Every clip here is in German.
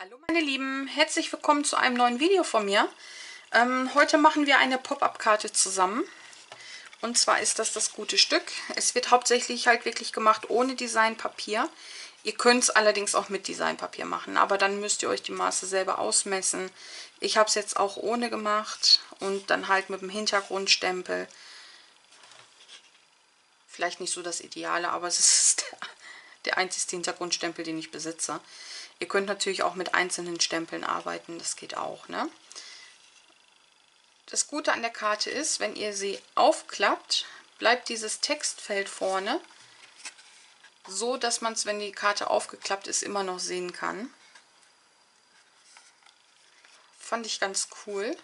Hallo meine Lieben, herzlich willkommen zu einem neuen Video von mir. Heute machen wir eine Pop-up-Karte zusammen. Und zwar ist das gute Stück. Es wird hauptsächlich halt wirklich gemacht ohne Designpapier. Ihr könnt es allerdings auch mit Designpapier machen, aber dann müsst ihr euch die Maße selber ausmessen. Ich habe es jetzt auch ohne gemacht und dann halt mit dem Hintergrundstempel. Vielleicht nicht so das Ideale, aber es ist der einzige Hintergrundstempel, den ich besitze. Ihr könnt natürlich auch mit einzelnen Stempeln arbeiten, das geht auch, ne? Das Gute an der Karte ist, wenn ihr sie aufklappt, bleibt dieses Textfeld vorne, so dass man es, wenn die Karte aufgeklappt ist, immer noch sehen kann. Fand ich ganz cool.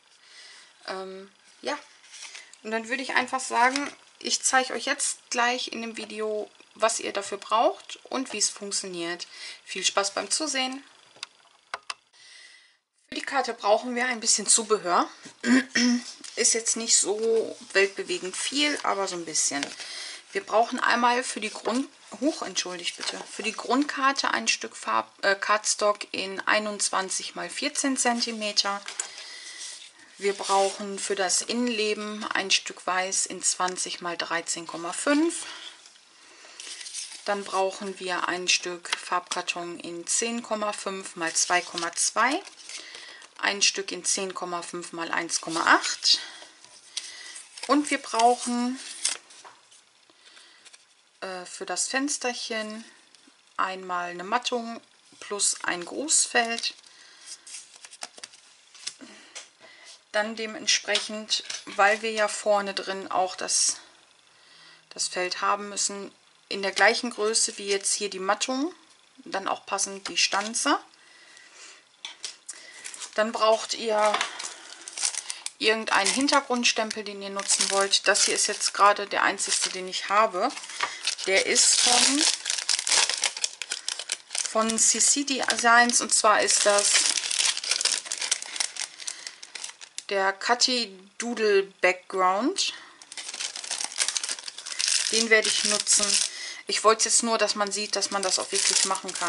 Ja, und dann würde ich einfach sagen, ich zeige euch jetzt gleich in dem Video, was ihr dafür braucht und wie es funktioniert. Viel Spaß beim Zusehen. Für die Karte brauchen wir ein bisschen Zubehör. Ist jetzt nicht so weltbewegend viel, aber so ein bisschen. Wir brauchen einmal für die für die Grundkarte ein Stück Cardstock in 21 x 14 cm. Wir brauchen für das Innenleben ein Stück Weiß in 20 x 13,5. Dann brauchen wir ein Stück Farbkarton in 10,5 x 2,2. Ein Stück in 10,5 x 1,8. Und wir brauchen für das Fensterchen einmal eine Mattung plus ein Grußfeld. Dann dementsprechend, weil wir ja vorne drin auch das Feld haben müssen, in der gleichen Größe wie jetzt hier die Mattung, dann auch passend die Stanze. Dann braucht ihr irgendeinen Hintergrundstempel, den ihr nutzen wollt. Das hier ist jetzt gerade der einzige, den ich habe. Der ist von CC Designs, und zwar ist das der Cutty Doodle Background. Den werde ich nutzen. Ich wollte jetzt nur, dass man sieht, dass man das auch wirklich machen kann.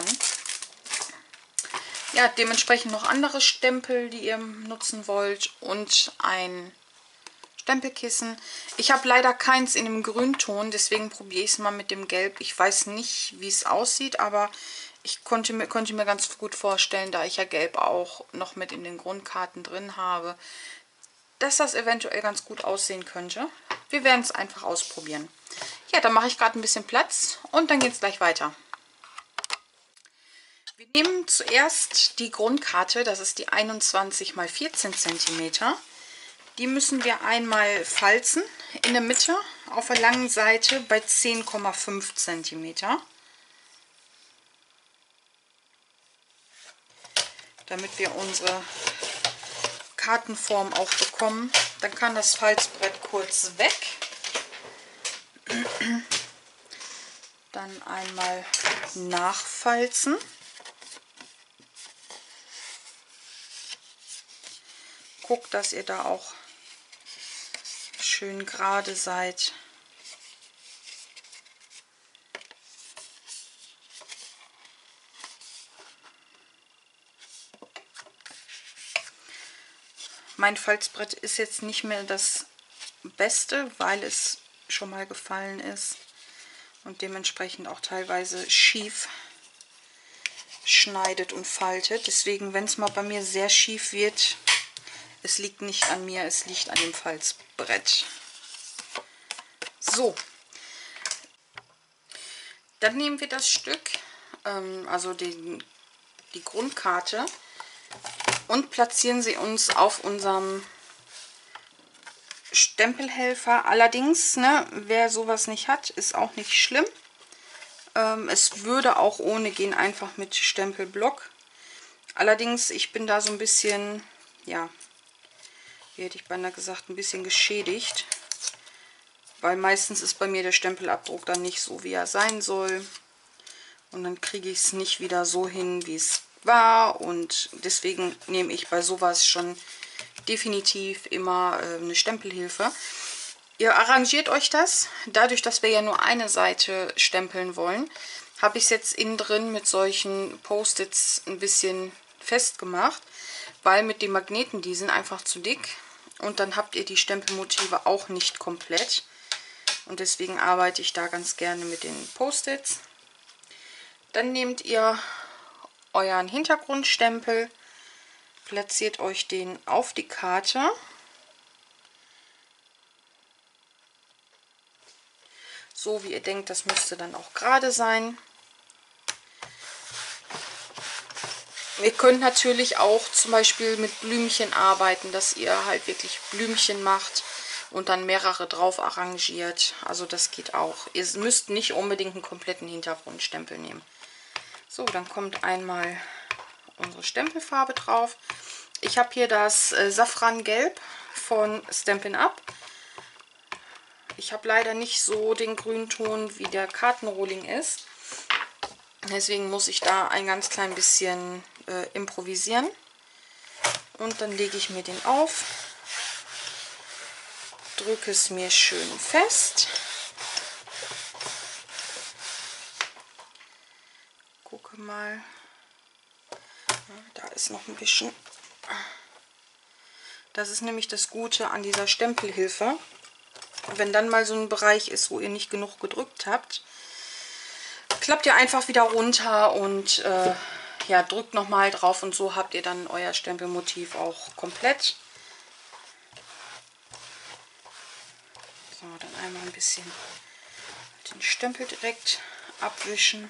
Ja, dementsprechend noch andere Stempel, die ihr nutzen wollt, und ein Stempelkissen. Ich habe leider keins in dem Grünton, deswegen probiere ich es mal mit dem Gelb. Ich weiß nicht, wie es aussieht, aber ich konnte mir ganz gut vorstellen, da ich ja Gelb auch noch mit in den Grundkarten drin habe, dass das eventuell ganz gut aussehen könnte. Wir werden es einfach ausprobieren. Ja, dann mache ich gerade ein bisschen Platz und dann geht es gleich weiter. Wir nehmen zuerst die Grundkarte, das ist die 21 x 14 cm. Die müssen wir einmal falzen in der Mitte auf der langen Seite bei 10,5 cm. Damit wir unsere Kartenform auch bekommen. Dann kann das Falzbrett kurz weg. Dann einmal nachfalzen. Guckt, dass ihr da auch schön gerade seid. Mein Falzbrett ist jetzt nicht mehr das Beste, weil es schon mal gefallen ist und dementsprechend auch teilweise schief schneidet und faltet. Deswegen, wenn es mal bei mir sehr schief wird, es liegt nicht an mir, es liegt an dem Falzbrett. So, dann nehmen wir das Stück, also die Grundkarte, und platzieren sie uns auf unserem Stempelhelfer. Allerdings, ne, wer sowas nicht hat, ist auch nicht schlimm. Es würde auch ohne gehen, einfach mit Stempelblock. Allerdings, ich bin da so ein bisschen, ja, wie hätte ich beinahe gesagt, ein bisschen geschädigt. Weil meistens ist bei mir der Stempelabdruck dann nicht so, wie er sein soll. Und dann kriege ich es nicht wieder so hin, wie es war. Und deswegen nehme ich bei sowas schon definitiv immer eine Stempelhilfe. Ihr arrangiert euch das. Dadurch, dass wir ja nur eine Seite stempeln wollen, habe ich es jetzt innen drin mit solchen Post-its ein bisschen festgemacht, weil mit den Magneten, die sind einfach zu dick und dann habt ihr die Stempelmotive auch nicht komplett. Und deswegen arbeite ich da ganz gerne mit den Post-its. Dann nehmt ihr euren Hintergrundstempel, platziert euch den auf die Karte. So wie ihr denkt, das müsste dann auch gerade sein. Ihr könnt natürlich auch zum Beispiel mit Blümchen arbeiten, dass ihr halt wirklich Blümchen macht und dann mehrere drauf arrangiert. Also das geht auch. Ihr müsst nicht unbedingt einen kompletten Hintergrundstempel nehmen. So, dann kommt einmal unsere Stempelfarbe drauf. Ich habe hier das Safrangelb von Stampin' Up. Ich habe leider nicht so den Grünton, wie der Kartenrohling ist. Deswegen muss ich da ein ganz klein bisschen improvisieren. Und dann lege ich mir den auf, drücke es mir schön fest. Gucke mal. Ja, da ist noch ein bisschen. Das ist nämlich das Gute an dieser Stempelhilfe. Wenn dann mal so ein Bereich ist, wo ihr nicht genug gedrückt habt, klappt ihr einfach wieder runter und ja, drückt nochmal drauf und so habt ihr dann euer Stempelmotiv auch komplett. So, dann einmal ein bisschen den Stempel direkt abwischen.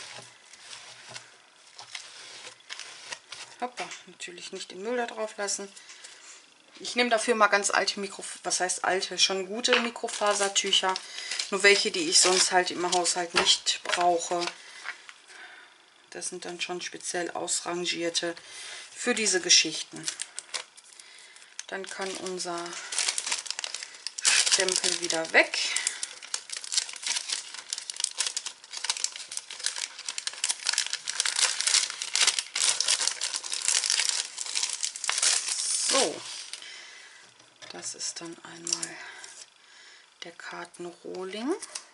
Hoppa, natürlich nicht den Müll da drauf lassen. Ich nehme dafür mal ganz alte was heißt alte, schon gute Mikrofasertücher. Nur welche, die ich sonst halt im Haushalt nicht brauche. Das sind dann schon speziell ausrangierte für diese Geschichten. Dann kann unser Stempel wieder weg. So, das ist dann einmal der Kartenrohling.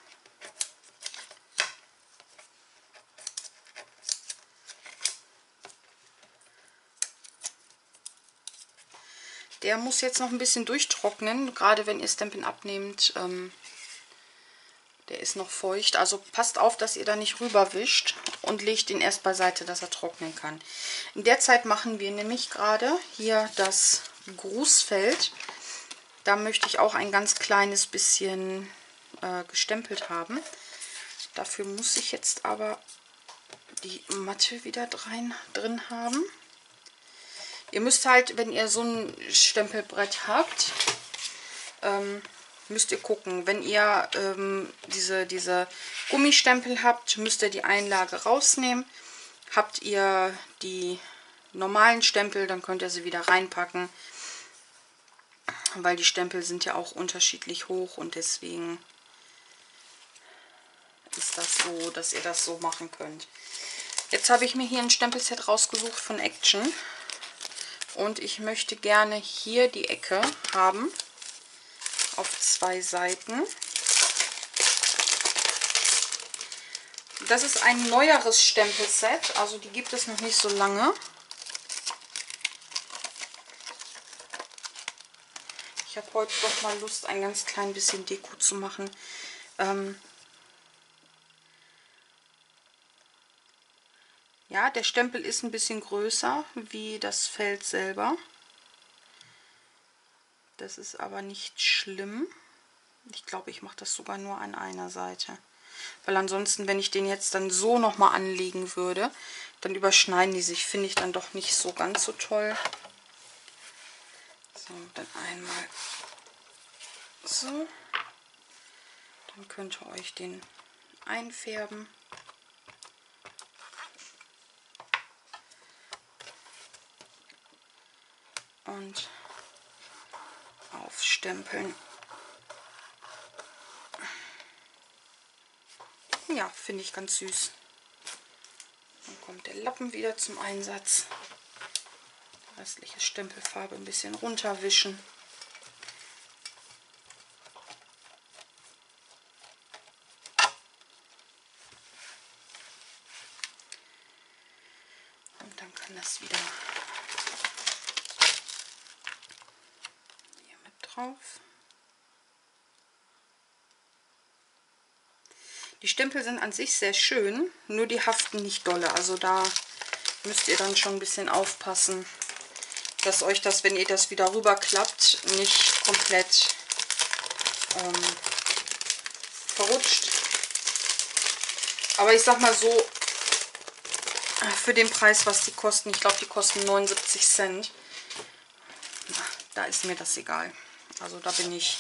Der muss jetzt noch ein bisschen durchtrocknen, gerade wenn ihr Stampin' Up nehmt. Der ist noch feucht, also passt auf, dass ihr da nicht rüberwischt und legt ihn erst beiseite, dass er trocknen kann. In der Zeit machen wir nämlich gerade hier das Grußfeld. Da möchte ich auch ein ganz kleines bisschen gestempelt haben. Dafür muss ich jetzt aber die Matte wieder drin haben. Ihr müsst halt, wenn ihr so ein Stempelbrett habt, müsst ihr gucken. Wenn ihr diese Gummistempel habt, müsst ihr die Einlage rausnehmen. Habt ihr die normalen Stempel, dann könnt ihr sie wieder reinpacken. Weil die Stempel sind ja auch unterschiedlich hoch und deswegen ist das so, dass ihr das so machen könnt. Jetzt habe ich mir hier ein Stempelset rausgesucht von Action. Und ich möchte gerne hier die Ecke haben, auf 2 Seiten. Das ist ein neueres Stempelset, also die gibt es noch nicht so lange. Ich habe heute doch mal Lust, ein ganz klein bisschen Deko zu machen. Ja, der Stempel ist ein bisschen größer wie das Feld selber. Das ist aber nicht schlimm. Ich glaube, ich mache das sogar nur an einer Seite. Weil ansonsten, wenn ich den jetzt dann so nochmal anlegen würde, dann überschneiden die sich, finde ich dann doch nicht so ganz so toll. So, dann einmal so. Dann könnt ihr euch den einfärben. Und aufstempeln. Ja, finde ich ganz süß. Dann kommt der Lappen wieder zum Einsatz. Die restliche Stempelfarbe ein bisschen runterwischen. Und dann kann das wieder hier mit drauf. Die Stempel sind an sich sehr schön, nur die haften nicht dolle. Also da müsst ihr dann schon ein bisschen aufpassen, dass euch das, wenn ihr das wieder rüberklappt, nicht komplett verrutscht. Aber ich sag mal so, für den Preis, was die kosten, ich glaube, die kosten 79 Cent, da ist mir das egal. Also da bin ich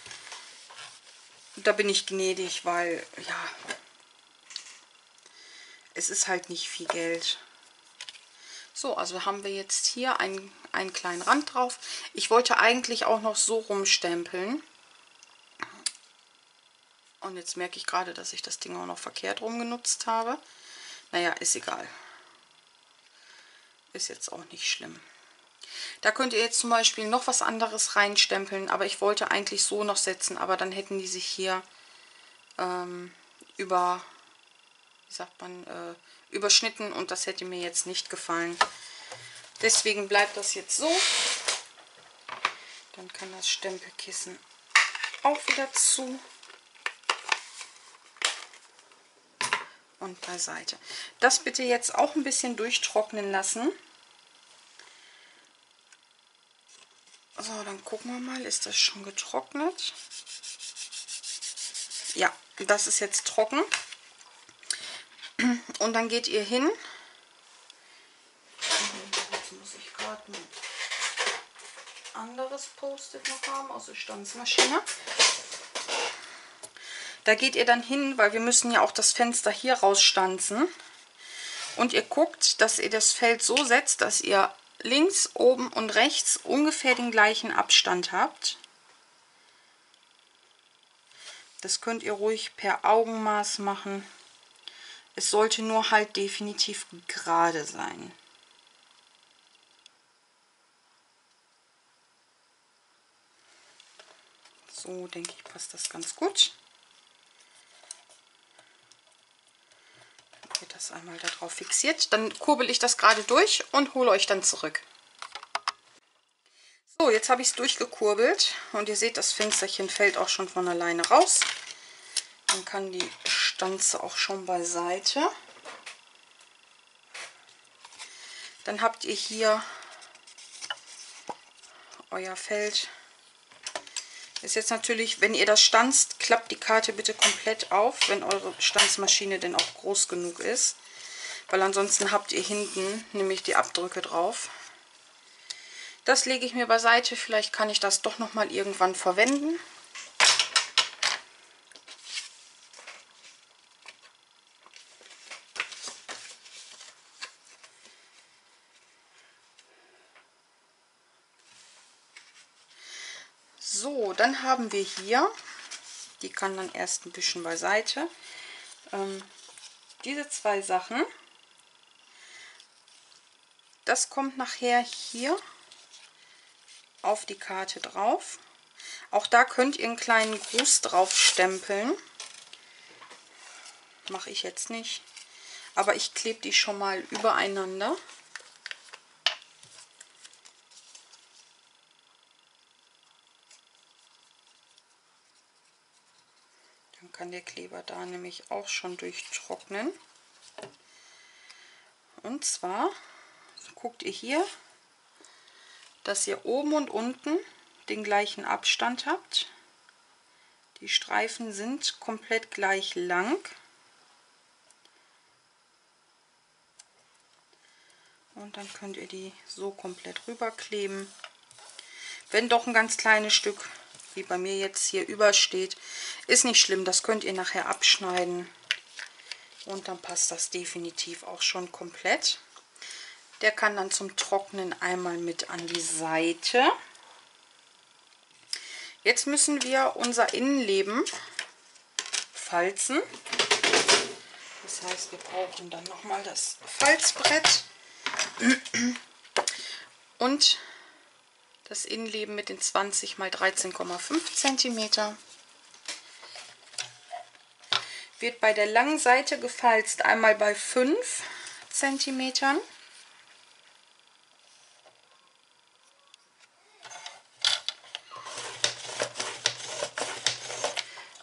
gnädig, weil ja, es ist halt nicht viel Geld. So, also haben wir jetzt hier einen kleinen Rand drauf. Ich wollte eigentlich auch noch so rumstempeln. Und jetzt merke ich gerade, dass ich das Ding auch noch verkehrt rum genutzt habe. Naja, ist egal. Ist jetzt auch nicht schlimm. Da könnt ihr jetzt zum Beispiel noch was anderes reinstempeln, aber ich wollte eigentlich so noch setzen, aber dann hätten die sich hier wie sagt man, überschnitten und das hätte mir jetzt nicht gefallen. Deswegen bleibt das jetzt so. Dann kann das Stempelkissen auch wieder zu. Und beiseite. Das bitte jetzt auch ein bisschen durchtrocknen lassen. So, dann gucken wir mal, ist das schon getrocknet? Ja, das ist jetzt trocken. Und dann geht ihr hin. Jetzt muss ich gerade ein anderes Post-it noch haben aus der Stanzmaschine. Da geht ihr dann hin, weil wir müssen ja auch das Fenster hier rausstanzen. Und ihr guckt, dass ihr das Feld so setzt, dass ihr links, oben und rechts ungefähr den gleichen Abstand habt. Das könnt ihr ruhig per Augenmaß machen. Es sollte nur halt definitiv gerade sein. So denke ich, passt das ganz gut. Dann wird das einmal darauf fixiert. Dann kurbel ich das gerade durch und hole euch dann zurück. So, jetzt habe ich es durchgekurbelt und ihr seht, das Fensterchen fällt auch schon von alleine raus. Dann kann die Stanze auch schon beiseite. Dann habt ihr hier euer Feld. Ist jetzt natürlich, wenn ihr das stanzt, klappt die Karte bitte komplett auf, wenn eure Stanzmaschine denn auch groß genug ist. Weil ansonsten habt ihr hinten nämlich die Abdrücke drauf. Das lege ich mir beiseite. Vielleicht kann ich das doch noch mal irgendwann verwenden. So, dann haben wir hier, die kann dann erst ein bisschen beiseite, diese zwei Sachen. Das kommt nachher hier auf die Karte drauf. Auch da könnt ihr einen kleinen Gruß drauf stempeln. Mache ich jetzt nicht. Aber ich klebe die schon mal übereinander. Dann kann der Kleber da nämlich auch schon durchtrocknen. Und zwar guckt ihr hier, dass ihr oben und unten den gleichen Abstand habt. Die Streifen sind komplett gleich lang. Und dann könnt ihr die so komplett rüberkleben. Wenn doch ein ganz kleines Stück, wie bei mir jetzt hier übersteht, ist nicht schlimm, das könnt ihr nachher abschneiden. Und dann passt das definitiv auch schon komplett. Der kann dann zum Trocknen einmal mit an die Seite. Jetzt müssen wir unser Innenleben falzen. Das heißt, wir brauchen dann nochmal das Falzbrett und das Innenleben mit den 20 x 13,5 cm. Wird bei der langen Seite gefalzt, einmal bei 5 cm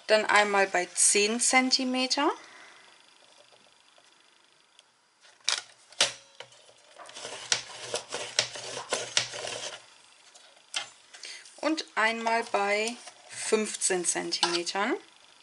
Dann einmal bei 10 cm. Und einmal bei 15 cm.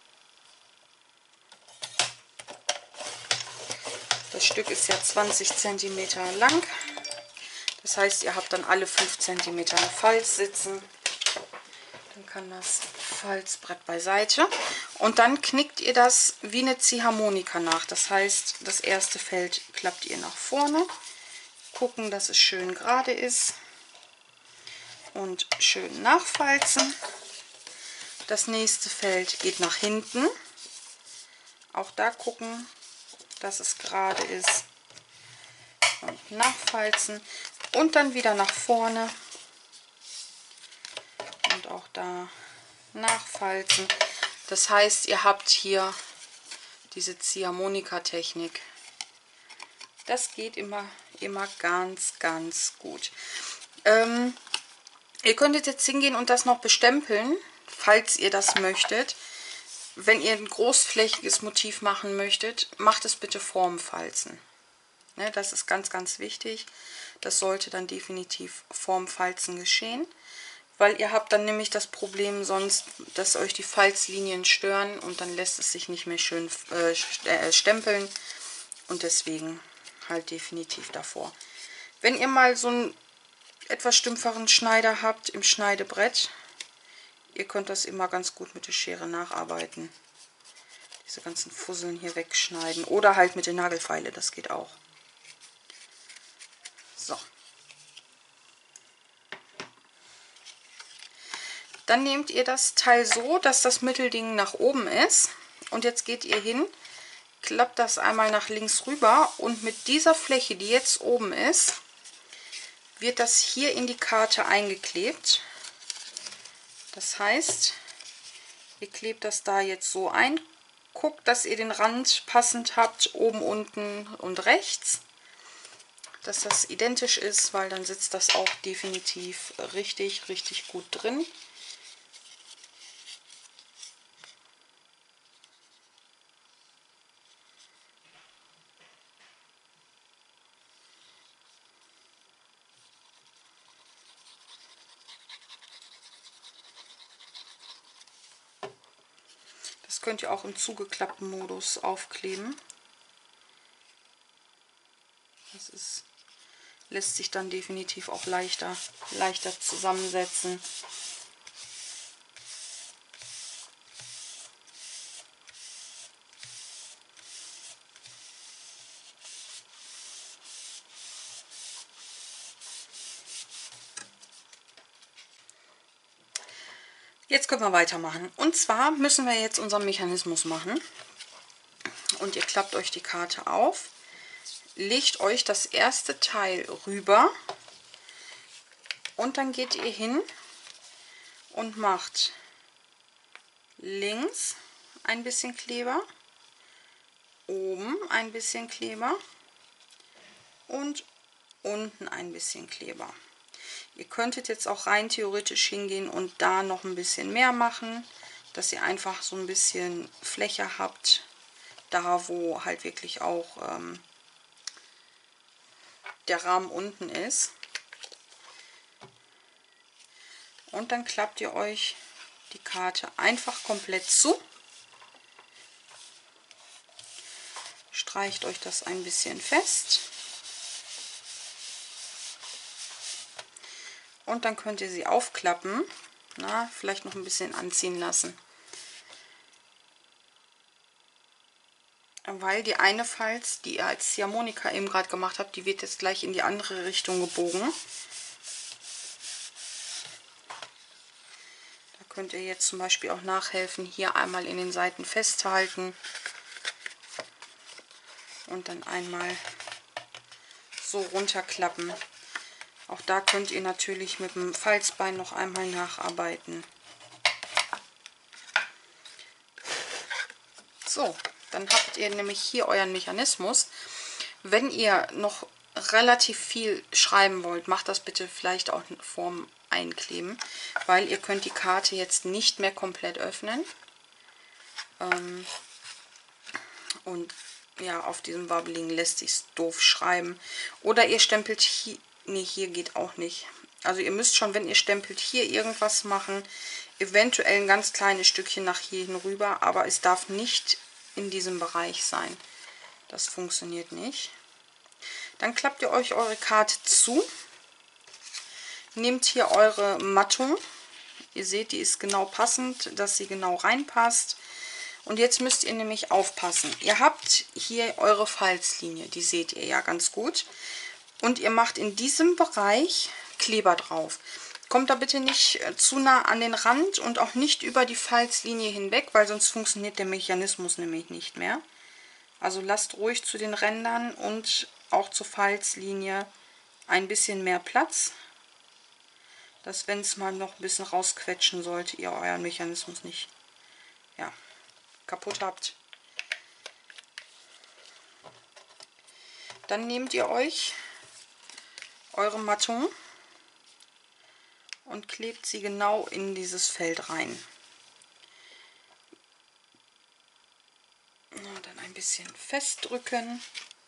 Das Stück ist ja 20 cm lang. Das heißt, ihr habt dann alle 5 cm eine Falz sitzen. Dann kann das Falzbrett beiseite. Und dann knickt ihr das wie eine Ziehharmonika nach. Das heißt, das erste Feld klappt ihr nach vorne. Gucken, dass es schön gerade ist. Und schön nachfalzen. Das nächste Feld geht nach hinten. Auch da gucken, dass es gerade ist. Und nachfalzen. Und dann wieder nach vorne. Und auch da nachfalzen. Das heißt, ihr habt hier diese Ziehharmonika-Technik. Das geht immer ganz, ganz gut. Ihr könntet jetzt hingehen und das noch bestempeln, falls ihr das möchtet. Wenn ihr ein großflächiges Motiv machen möchtet, macht es bitte vorm Falzen. Ne, das ist ganz, ganz wichtig. Das sollte dann definitiv vorm Falzen geschehen. Weil ihr habt dann nämlich das Problem sonst, dass euch die Falzlinien stören und dann lässt es sich nicht mehr schön stempeln. Und deswegen halt definitiv davor. Wenn ihr mal so einen etwas stümpferen Schneider habt im Schneidebrett, ihr könnt das immer ganz gut mit der Schere nacharbeiten. Diese ganzen Fusseln hier wegschneiden oder halt mit der Nagelfeile, das geht auch. So. Dann nehmt ihr das Teil so, dass das Mittelding nach oben ist. Und jetzt geht ihr hin, klappt das einmal nach links rüber und mit dieser Fläche, die jetzt oben ist, wird das hier in die Karte eingeklebt. Das heißt, ihr klebt das da jetzt so ein, guckt, dass ihr den Rand passend habt, oben, unten und rechts. Dass das identisch ist, weil dann sitzt das auch definitiv richtig, richtig gut drin. Das könnt ihr auch im zugeklappten Modus aufkleben. Das ist, lässt sich dann definitiv auch leichter zusammensetzen. Jetzt können wir weitermachen. Und zwar müssen wir jetzt unseren Mechanismus machen. Und ihr klappt euch die Karte auf, legt euch das erste Teil rüber und dann geht ihr hin und macht links ein bisschen Kleber, oben ein bisschen Kleber und unten ein bisschen Kleber. Ihr könntet jetzt auch rein theoretisch hingehen und da noch ein bisschen mehr machen, dass ihr einfach so ein bisschen Fläche habt, da wo halt wirklich auch der Rahmen unten ist. Und dann klappt ihr euch die Karte einfach komplett zu. Streicht euch das ein bisschen fest. Und dann könnt ihr sie aufklappen. Na, vielleicht noch ein bisschen anziehen lassen. Weil die eine Falz, die ihr als Ziehharmonika eben gerade gemacht habt, die wird jetzt gleich in die andere Richtung gebogen. Da könnt ihr jetzt zum Beispiel auch nachhelfen, hier einmal in den Seiten festhalten und dann einmal so runterklappen. Auch da könnt ihr natürlich mit dem Falzbein noch einmal nacharbeiten. So, dann habt ihr nämlich hier euren Mechanismus. Wenn ihr noch relativ viel schreiben wollt, macht das bitte vielleicht auch vorm Einkleben, weil ihr könnt die Karte jetzt nicht mehr komplett öffnen. Und ja, auf diesem Wabbeligen lässt sich doof schreiben. Oder ihr stempelt hier, nee, hier geht auch nicht. Also ihr müsst schon, wenn ihr stempelt, hier irgendwas machen. Eventuell ein ganz kleines Stückchen nach hier hinüber, aber es darf nicht in diesem Bereich sein. Das funktioniert nicht. Dann klappt ihr euch eure Karte zu. Nehmt hier eure Mattung. Ihr seht, die ist genau passend, dass sie genau reinpasst. Und jetzt müsst ihr nämlich aufpassen. Ihr habt hier eure Falzlinie, die seht ihr ja ganz gut. Und ihr macht in diesem Bereich Kleber drauf. Kommt da bitte nicht zu nah an den Rand und auch nicht über die Falzlinie hinweg, weil sonst funktioniert der Mechanismus nämlich nicht mehr. Also lasst ruhig zu den Rändern und auch zur Falzlinie ein bisschen mehr Platz, dass, wenn es mal noch ein bisschen rausquetschen sollte, ihr euren Mechanismus nicht kaputt habt. Dann nehmt ihr euch eure Mattung und klebt sie genau in dieses Feld rein. Und dann ein bisschen festdrücken.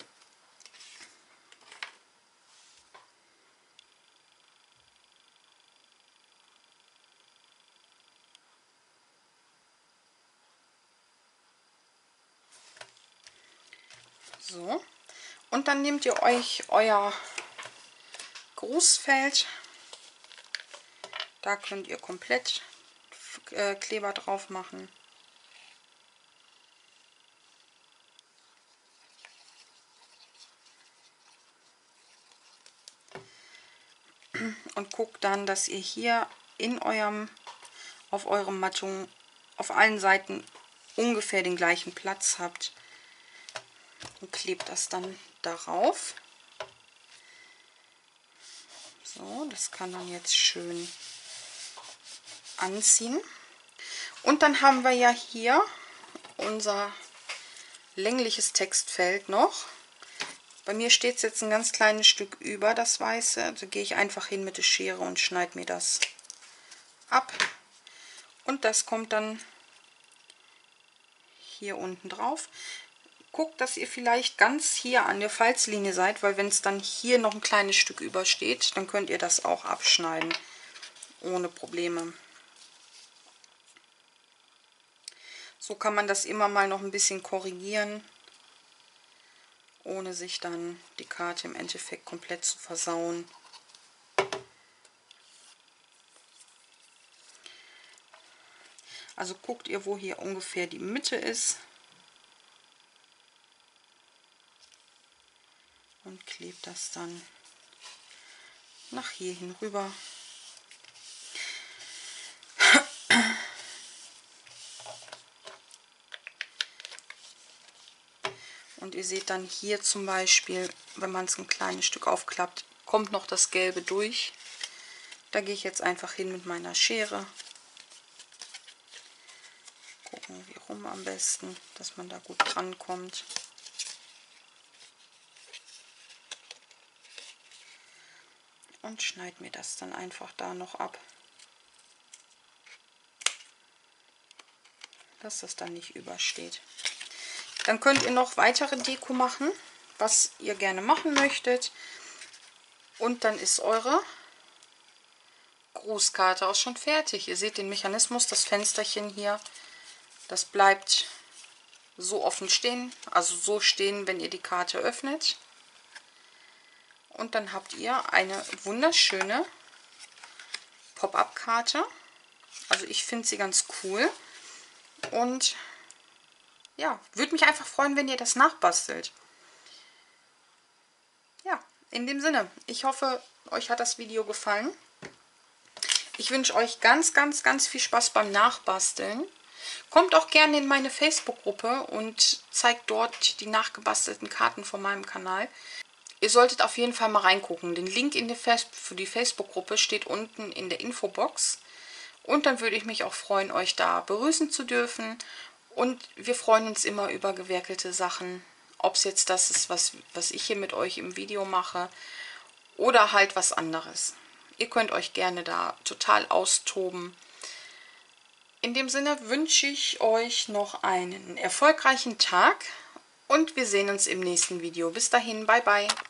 So. Und dann nehmt ihr euch euer Grußfeld. Da könnt ihr komplett Kleber drauf machen. Und guckt dann, dass ihr hier auf eurem Mattung auf allen Seiten ungefähr den gleichen Platz habt. Und klebt das dann darauf. So, das kann dann jetzt schön anziehen. Und dann haben wir ja hier unser längliches Textfeld noch. Bei mir steht es jetzt ein ganz kleines Stück über das Weiße. Also gehe ich einfach hin mit der Schere und schneide mir das ab. Und das kommt dann hier unten drauf. Guckt, dass ihr vielleicht ganz hier an der Falzlinie seid, weil wenn es dann hier noch ein kleines Stück übersteht, dann könnt ihr das auch abschneiden. Ohne Probleme. So kann man das immer mal noch ein bisschen korrigieren, ohne sich dann die Karte im Endeffekt komplett zu versauen. Also guckt ihr, wo hier ungefähr die Mitte ist. Und klebt das dann nach hier hin rüber. Und ihr seht dann hier zum Beispiel, wenn man es ein kleines Stück aufklappt, kommt noch das Gelbe durch. Da gehe ich jetzt einfach hin mit meiner Schere. Gucken, wie rum am besten, dass man da gut dran kommt. Und schneide mir das dann einfach da noch ab, dass das dann nicht übersteht. Dann könnt ihr noch weitere Deko machen, was ihr gerne machen möchtet. Und dann ist eure Grußkarte auch schon fertig. Ihr seht den Mechanismus, das Fensterchen hier, das bleibt so offen stehen, also so stehen, wenn ihr die Karte öffnet. Und dann habt ihr eine wunderschöne Pop-up-Karte. Also ich finde sie ganz cool. Und ja, würde mich einfach freuen, wenn ihr das nachbastelt. Ja, in dem Sinne, ich hoffe, euch hat das Video gefallen. Ich wünsche euch ganz, ganz, ganz viel Spaß beim Nachbasteln. Kommt auch gerne in meine Facebook-Gruppe und zeigt dort die nachgebastelten Karten von meinem Kanal. Ihr solltet auf jeden Fall mal reingucken. Den Link für die Facebook-Gruppe steht unten in der Infobox. Und dann würde ich mich auch freuen, euch da begrüßen zu dürfen. Und wir freuen uns immer über gewerkelte Sachen. Ob es jetzt das ist, was ich hier mit euch im Video mache. Oder halt was anderes. Ihr könnt euch gerne da total austoben. In dem Sinne wünsche ich euch noch einen erfolgreichen Tag und wir sehen uns im nächsten Video. Bis dahin, bye bye.